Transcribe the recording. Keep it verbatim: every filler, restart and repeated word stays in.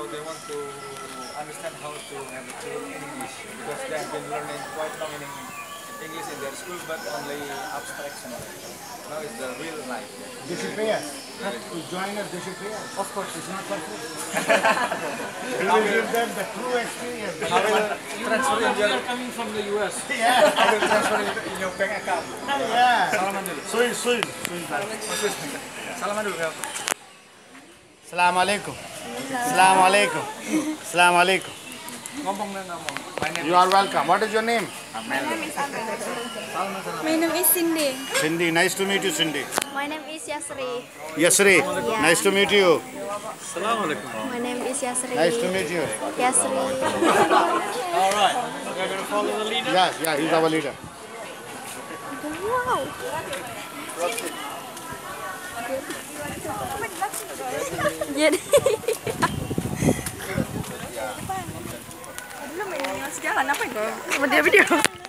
so they want to understand how to have a tool in English because they have been learning quite long in English in their school, but only abstraction. Now it's the real life. They should pay us. To join us, they should pay us. Of course, It's not for free. We will give them the true experience. I will transfer in your, coming from the U S. Yeah. I will transfer in, in your bank account. Yeah. Salaman dulu. Soon, soon, soon. Salaman dulu. Assalamualaikum. Assalamualaikum. Assalamualaikum. Ngomong na ngomong. My name You are welcome. What is your name? My name is My name is Cindy. Cindy. Nice to meet you, Cindy. My name is Yasri. Yasri. Yeah. Nice to meet you. Assalamualaikum. My name is Yasri. Nice to meet you. Yasri. All right. Okay, we're going to follow the leader. Yeah, yeah, he's our leader. Wow. Jadi belum ini masih jalan apa itu? Video video.